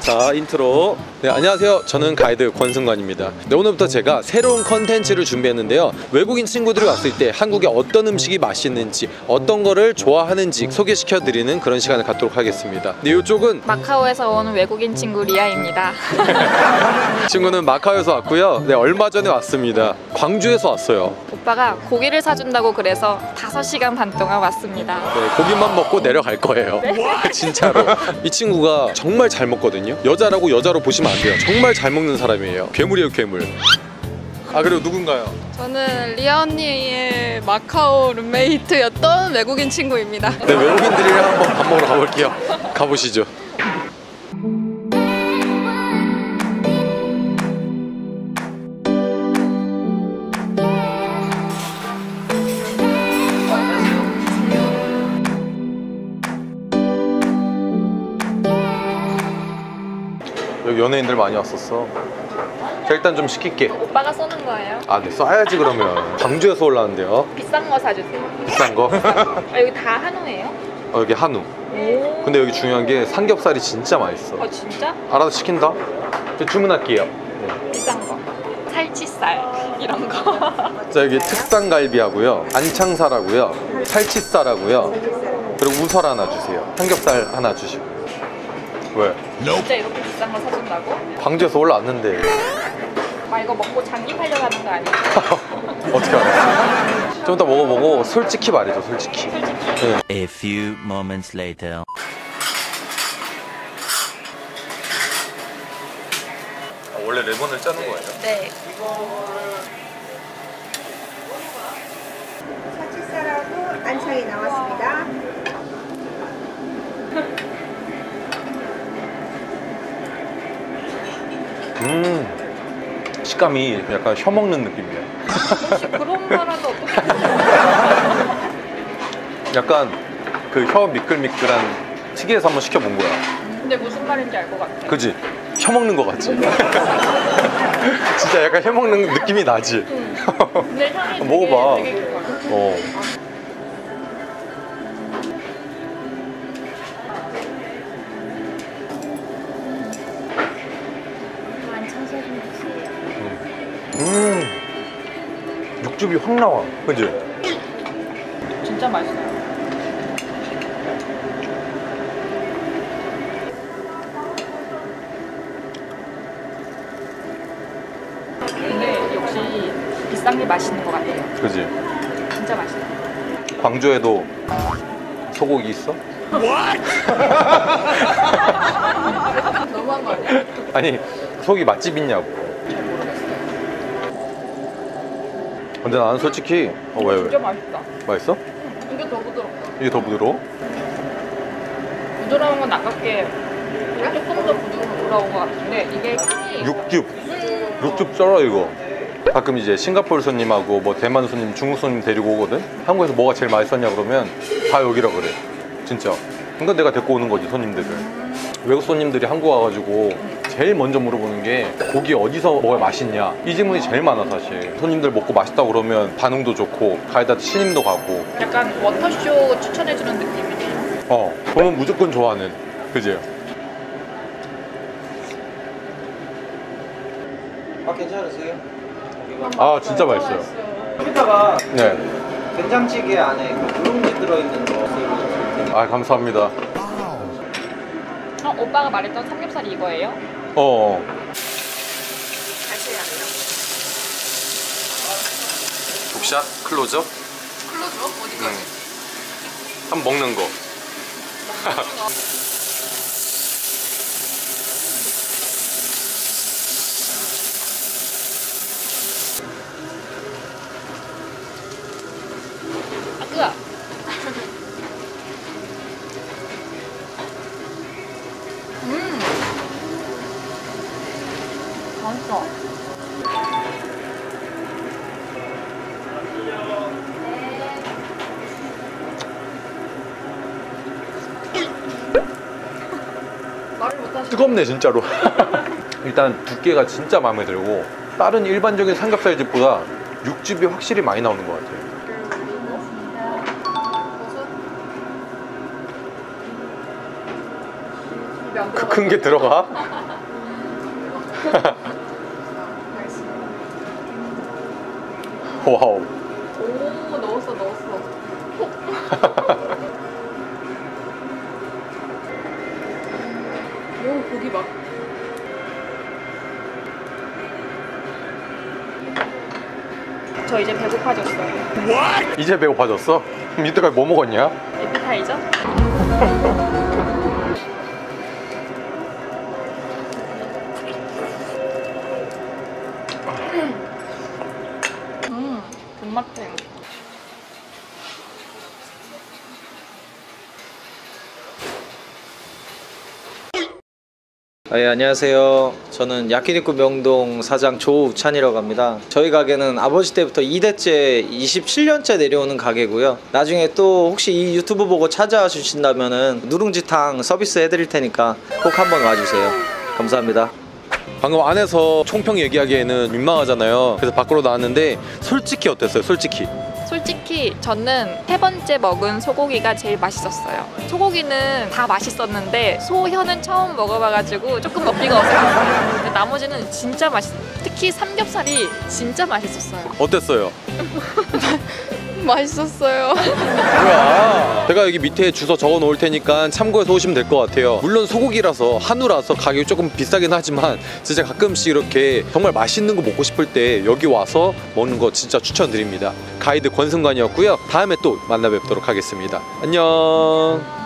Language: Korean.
자, 인트로. 네, 안녕하세요. 저는 가이드 권승관입니다. 네, 오늘부터 제가 새로운 컨텐츠를 준비했는데요. 외국인 친구들이 왔을 때 한국에 어떤 음식이 맛있는지, 어떤 거를 좋아하는지 소개시켜드리는 그런 시간을 갖도록 하겠습니다. 네, 이쪽은 마카오에서 온 외국인 친구 리아입니다. 친구는 마카오에서 왔고요. 네, 얼마 전에 왔습니다. 광주에서 왔어요. 오빠가 고기를 사준다고 그래서 5시간 반 동안 왔습니다. 네, 고기만 먹고 내려갈 거예요. 네? 진짜로. 이 친구가 정말 잘 먹거든요. 여자라고 여자로 보시면 안 돼요. 정말 잘 먹는 사람이에요. 괴물이에요, 괴물. 아, 그리고 누군가요? 저는 리아 언니의 마카오 룸메이트였던 외국인 친구입니다. 네, 외국인들이랑 한번 밥 먹으러 가볼게요. 가보시죠. 여기 연예인들 많이 왔었어. 자, 일단 좀 시킬게. 오빠가 쏘는 거예요? 아, 네, 써야지 그러면. 광주에서 올라왔는데요. 비싼 거 사주세요. 비싼 거? 아, 여기 다 한우예요? 여기 한우. 오. 근데 여기 중요한 게 삼겹살이 진짜 맛있어. 아, 진짜? 알아서 시킨다? 저 주문할게요. 네. 비싼 거. 살치살 이런 거. 자, 여기 특산갈비하고요, 안창살하고요, 살치살하고요, 그리고 우설 하나 주세요. 삼겹살 하나 주시고. 왜? 진짜 이렇게 비싼 거 사준다고? 광주에서 올라왔는데. 아, 이거 먹고 장기하려고 하는 거 아니에요? 어떻게 알았어? 좀 이따 먹어보고 솔직히 말해줘, 솔직히. 솔직히. 네. A few moments later. 원래 레몬을 짜는 거예요? 네. 살치살하고 안창이 나왔습니다. 식감이 약간 혀 먹는 느낌이야. 혹시 그런 말하면 어떡해? 약간 그 혀 미끌미끌한 튀기에서 한번 시켜본 거야. 근데 무슨 말인지 알 것 같아. 그지? 혀 먹는 거 같지? 진짜 약간 혀 먹는 느낌이 나지? 근데 향이 먹어봐. 되게 좋아요. 어. 육즙이 확 나와. 그지? 진짜 맛있어요. 근데 역시 비싼 게 맛있는 것 같아요. 그지? 진짜 맛있어요. 광주에도 소고기 있어? 너무한 거 아니야? 아니, 소고기 맛집 있냐고. 근데 나는 솔직히 왜? 진짜 맛있다. 맛있어? 이게 더 부드럽다. 이게 더 부드러워? 부드러운 건 아깝게 조금 더 부드러운 것 같은데 이게 향이 육즙 쩔어 이거. 가끔 이제 싱가포르 손님하고 뭐 대만 손님, 중국 손님 데리고 오거든? 한국에서 뭐가 제일 맛있었냐 그러면 다 여기라 그래. 진짜. 그러니까 내가 데리고 오는 거지, 손님들을. 외국 손님들이 한국 와가지고 제일 먼저 물어보는 게 고기 어디서 먹어야 맛있냐, 이 질문이 제일 많아 사실. 손님들 먹고 맛있다고 그러면 반응도 좋고 가이드한테 신임도 가고. 약간 워터쇼 추천해주는 느낌이네요. 그러면 무조건 좋아하는. 그지? 아, 괜찮으세요? 아, 진짜 맛있어요. 여기다가 네. 된장찌개 안에 그 누룽지 들어있는 거. 아, 감사합니다. 오빠가 말했던 삼겹살이 이거예요? 북샷? 클로즈업? 클로즈업? 어디까지? 한 먹는 거. 아, 뜨거. 맛있어. 말을 못하시네. 뜨겁네 진짜로. 일단 두께가 진짜 마음에 들고 다른 일반적인 삼겹살 집보다 육즙이 확실히 많이 나오는 것 같아요. 큰 게 들어가? 와우. 오, 넣었어. 오, 고기 막. 저 이제 배고파졌어요. 이제 배고파졌어? 그럼 이때까지 뭐 먹었냐? 에피타이저? 존맛탱. 네, 안녕하세요. 저는 야키니쿠 명동 사장 조우찬이라고 합니다. 저희 가게는 아버지 때부터 2대째 27년째 내려오는 가게고요. 나중에 또 혹시 이 유튜브 보고 찾아와 주신다면은 누룽지탕 서비스 해드릴 테니까 꼭 한번 와주세요. 감사합니다. 방금 안에서 총평 얘기하기에는 민망하잖아요. 그래서 밖으로 나왔는데 솔직히 어땠어요? 솔직히 저는 3번째 먹은 소고기가 제일 맛있었어요. 소고기는 다 맛있었는데 소혀는 처음 먹어봐가지고 조금 먹기가 어색했어요. 근데 나머지는 진짜 맛있어요. 특히 삼겹살이 진짜 맛있었어요. 어땠어요? 맛있었어요. 뭐야? 제가 여기 밑에 주소 적어 놓을 테니까 참고해서 오시면 될 것 같아요. 물론 소고기라서 한우라서 가격이 조금 비싸긴 하지만 진짜 가끔씩 이렇게 정말 맛있는 거 먹고 싶을 때 여기 와서 먹는 거 진짜 추천드립니다. 가이드 권승관이었고요. 다음에 또 만나 뵙도록 하겠습니다. 안녕.